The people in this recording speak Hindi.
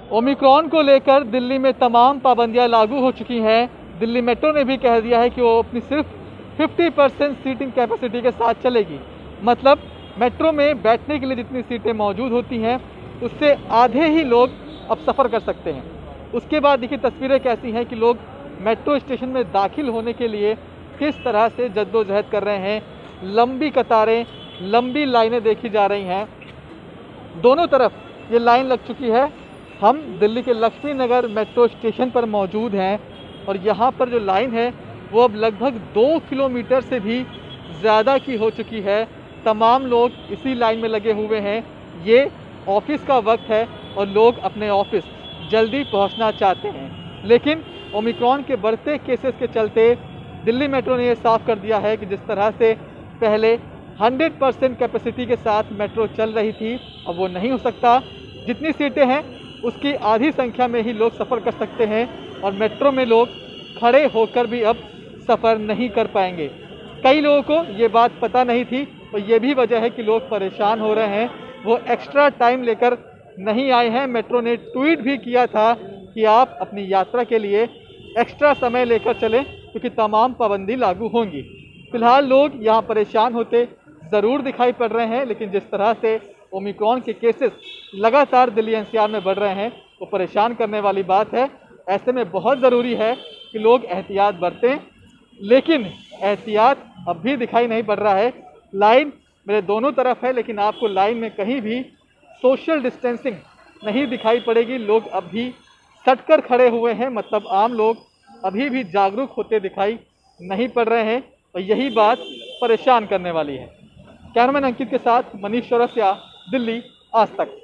ओमिक्रॉन को लेकर दिल्ली में तमाम पाबंदियां लागू हो चुकी हैं। दिल्ली मेट्रो ने भी कह दिया है कि वो अपनी सिर्फ 50% सीटिंग कैपेसिटी के साथ चलेगी। मतलब मेट्रो में बैठने के लिए जितनी सीटें मौजूद होती हैं उससे आधे ही लोग अब सफ़र कर सकते हैं। उसके बाद देखिए तस्वीरें कैसी हैं कि लोग मेट्रो स्टेशन में दाखिल होने के लिए किस तरह से जद्दोजहद कर रहे हैं। लंबी कतारें, लंबी लाइनें देखी जा रही हैं। दोनों तरफ ये लाइन लग चुकी है। हम दिल्ली के लक्ष्मी नगर मेट्रो स्टेशन पर मौजूद हैं और यहाँ पर जो लाइन है वो अब लगभग 2 किलोमीटर से भी ज़्यादा की हो चुकी है। तमाम लोग इसी लाइन में लगे हुए हैं। ये ऑफिस का वक्त है और लोग अपने ऑफिस जल्दी पहुँचना चाहते हैं, लेकिन ओमिक्रॉन के बढ़ते केसेस के चलते दिल्ली मेट्रो ने यह साफ कर दिया है कि जिस तरह से पहले 100% कैपेसिटी के साथ मेट्रो चल रही थी अब वो नहीं हो सकता। जितनी सीटें हैं उसकी आधी संख्या में ही लोग सफ़र कर सकते हैं और मेट्रो में लोग खड़े होकर भी अब सफ़र नहीं कर पाएंगे। कई लोगों को ये बात पता नहीं थी और ये भी वजह है कि लोग परेशान हो रहे हैं। वो एक्स्ट्रा टाइम लेकर नहीं आए हैं। मेट्रो ने ट्वीट भी किया था कि आप अपनी यात्रा के लिए एक्स्ट्रा समय लेकर चलें क्योंकि तमाम पाबंदी लागू होंगी। फिलहाल लोग यहाँ परेशान होते ज़रूर दिखाई पड़ रहे हैं, लेकिन जिस तरह से ओमिक्रॉन के केसेस लगातार दिल्ली एनसीआर में बढ़ रहे हैं वो परेशान करने वाली बात है। ऐसे में बहुत ज़रूरी है कि लोग एहतियात बरतें, लेकिन एहतियात अब भी दिखाई नहीं पड़ रहा है। लाइन मेरे दोनों तरफ है, लेकिन आपको लाइन में कहीं भी सोशल डिस्टेंसिंग नहीं दिखाई पड़ेगी। लोग अब भी सटकर खड़े हुए हैं, मतलब आम लोग अभी भी जागरूक होते दिखाई नहीं पड़ रहे हैं और यही बात परेशान करने वाली है। कैमरामैन अंकित के साथ मनीष चौरसिया, दिल्ली आज तक।